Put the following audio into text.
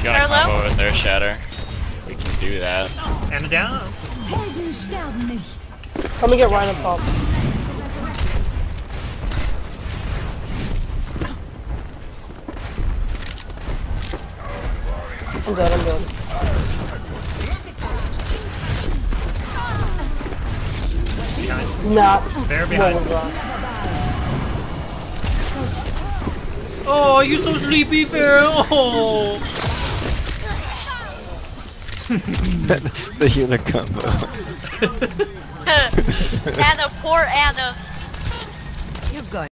got a combo with their shatter. We can do that. And down. Let me get Ryan up top. I'm dead, I'm dead. Behind. Nah. They're behind. No, Oh, you're so sleepy, Pharah. Oh. The healer combo. Anna, poor Anna. You've got